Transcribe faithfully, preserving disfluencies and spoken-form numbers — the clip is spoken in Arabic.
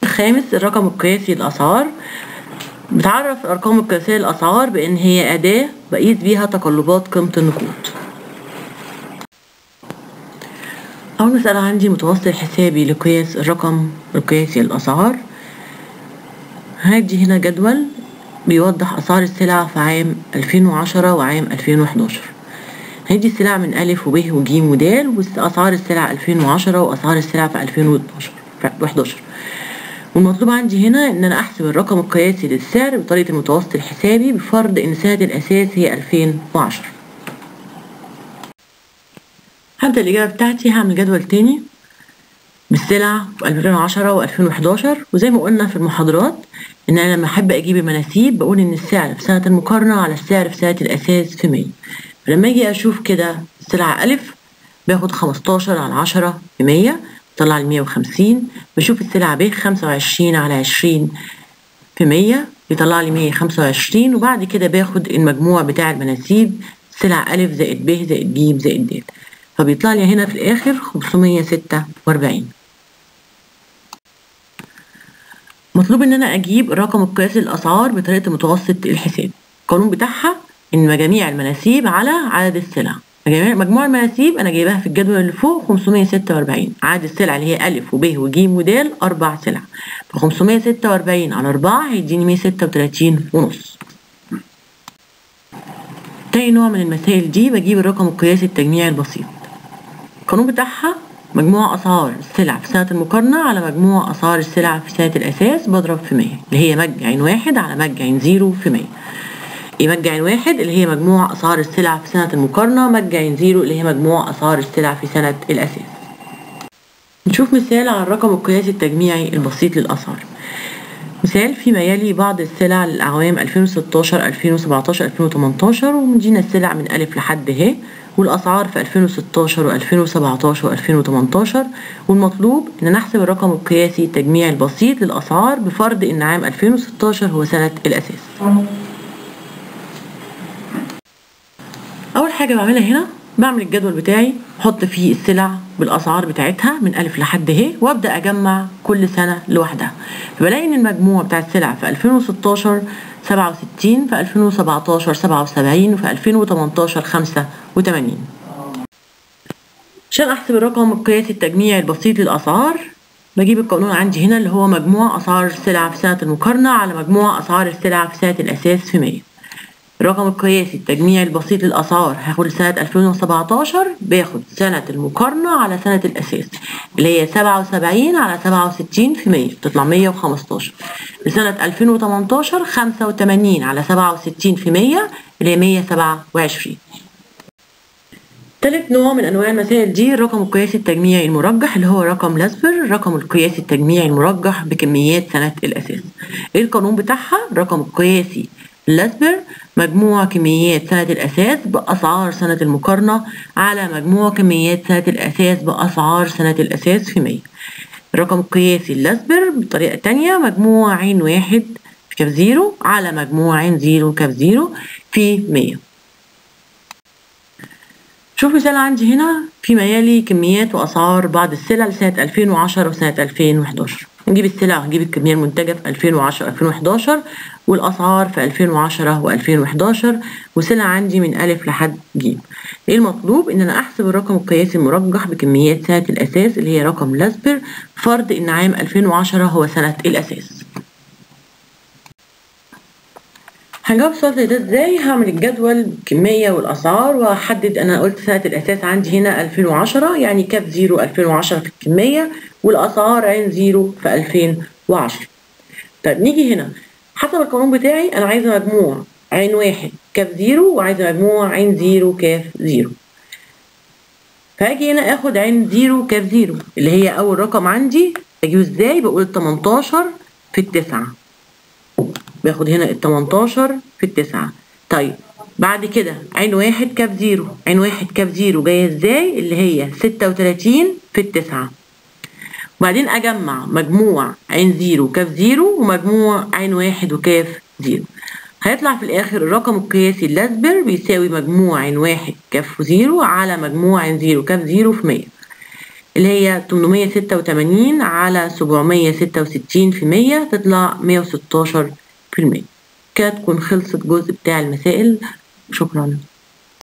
الخامس الرقم القياسي للأسعار. بتعرف الأرقام القياسية للأسعار بإن هي أداة بقيس بيها تقلبات قيمة النقود. أول مسألة عندي متوسط حسابي لقياس الرقم القياسي للأسعار. هادي هنا جدول بيوضح أسعار السلع في عام ألفين وعشرة وعام ألفين وحداشر. هادي السلع من ألف وب وج ود، وأسعار السلع ألفين وعشرة وأسعار السلع في ألفين وحداشر. والمطلوب عندي هنا إن أنا أحسب الرقم القياسي للسعر بطريقة المتوسط الحسابي بفرض إن سنة الأساس هي ألفين وعشرة. هبدأ الإجابة بتاعتي، هعمل جدول تاني بالسلع في ألفين وعشرة وألفين وحداشر. وزي ما قلنا في المحاضرات إن أنا لما أحب أجيب المناسيب بقول إن السعر في سنة المقارنة على السعر في سنة الأساس في مية. فلما أجي أشوف كده السلعة ألف باخد خمستاشر على عشرة في مية، بطلع لي مية وخمسين. بشوف السلعة ب خمسة وعشرين على عشرين في مية، بيطلع لي مية وخمسة وعشرين. وبعد كده باخد المجموع بتاع المناسيب سلع ألف زائد ب زائد ج زائد د، فبيطلع لي هنا في الآخر خمسمية ستة وأربعين. مطلوب إن أنا أجيب الرقم القياسي للأسعار بطريقة متوسط الحساب. القانون بتاعها إن مجاميع المناسيب على عدد السلع. مجموع المناسيب أنا جايباها في الجدول اللي فوق خمسمية ستة وأربعين. عدد السلع اللي هي ألف وب وج ود أربع سلع، ف خمسمية ستة وأربعين على أربعة هيديني مية ستة وتلاتين ونص. تاني نوع من المسائل دي بجيب الرقم القياسي التجميعي البسيط. القانون بتاعها مجموع أسعار السلع في سنة المقارنة على مجموع أسعار السلع في سنة الأساس بضرب في مية، اللي هي مج عين واحد على مج عين زيرو في مية. إيه مج عين واحد اللي هي مجموع أسعار السلع في سنة المقارنة، مج عين زيرو اللي هي مجموع أسعار السلع في سنة الأساس. نشوف مثال على الرقم القياسي التجميعي البسيط للأسعار. مثال فيما يلي بعض السلع للأعوام ألفين وستاشر ألفين وسبعتاشر ألفين وتمنتاشر، ومدينا السلع من ألف لحد ه، والأسعار في ألفين وستاشر وألفين وسبعتاشر وألفين وتمنتاشر. والمطلوب إن نحسب الرقم القياسي التجميعي البسيط للأسعار بفرض إن عام ألفين وستاشر هو سنة الأساس. أول حاجة بعملها هنا بعمل الجدول بتاعي، بحط فيه السلع بالأسعار بتاعتها من ألف لحد ه، وأبدأ أجمع كل سنة لوحدها. فبلاقي إن المجموع بتاع السلع في ألفين وستاشر سبعة وستين، في ألفين وسبعتاشر سبعة وسبعين، وفي ألفين وتمنتاشر خمسة وتمانين. عشان أحسب الرقم القياسي التجميعي البسيط للأسعار بجيب القانون عندي هنا اللي هو مجموع أسعار السلع في سنة المقارنة على مجموع أسعار السلع في سنة الأساس في مية. الرقم القياسي التجميعي البسيط للأسعار هاخد سنة ألفين وسبعتاشر، باخد سنة المقارنة على سنة الأساس اللي هي سبعة وسبعين على سبعة وستين في مية، بتطلع مية وخمستاشر. لسنة ألفين وتمنتاشر خمسة وتمانين على سبعة وستين في مية اللي هي مية وسبعة وعشرين. تالت نوع من أنواع المسائل دي الرقم القياسي التجميعي المرجح اللي هو رقم لاسبر، الرقم القياسي التجميعي المرجح بكميات سنة الأساس. إيه القانون بتاعها؟ الرقم القياسي لاسبر مجموع كميات سنة الأساس بأسعار سنة المقارنة على مجموع كميات سنة الأساس بأسعار سنة الأساس في مية. الرقم القياسي لاسبر بطريقة تانية مجموع عين واحد كاف زيرو على مجموع عين زيرو كاف زيرو في مية. شوف مثال عندي هنا فيما يلي كميات وأسعار بعض السلع لسنة ألفين وعشرة وسنة ألفين وحداشر. نجيب السلع ونجيب الكمية المنتجة في ألفين وعشرة ألفين وحداشر والأسعار في ألفين وعشرة وألفين وحداشر، وسلع عندي من ألف لحد ج. إيه المطلوب؟ إن أنا أحسب الرقم القياسي المرجح بكميات سنة الأساس اللي هي رقم لاسبر، فرض إن عام ألفين وعشرة هو سنة الأساس. هنجاوب السؤال زي ده ازاي؟ هعمل الجدول بالكمية والأسعار وهحدد. أنا قلت سنة الأساس عندي هنا ألفين وعشرة، يعني كاف زيرو ألفين وعشرة في الكمية، والأسعار عين زيرو في ألفين وعشرة. طيب نيجي هنا حسب القانون بتاعي أنا عايزة مجموع عين واحد كاف زيرو وعايزة مجموع عين زيرو كاف زيرو. فهاجي هنا آخد عين زيرو كاف زيرو اللي هي أول رقم عندي. أجيبه ازاي؟ بقول تمنتاشر في التسعة، باخد هنا التمنتاشر في التسعة. طيب بعد كده عين واحد كاف زيرو، عين واحد كاف زيرو جاية ازاي؟ اللي هي ستة وتلاتين في التسعة. وبعدين أجمع مجموع عين زيرو كاف زيرو ومجموع عين واحد وكاف زيرو، هيطلع في الآخر الرقم القياسي اللاسبر بيساوي مجموع عين واحد كاف زيرو على مجموع عين زيرو كاف زيرو في مية. اللي هي تمنمية ستة وتمانين على سبعمية ستة وستين في مية تطلع مية وستاشر في المية. كده تكون خلصت الجزء بتاع المسائل. شكرا.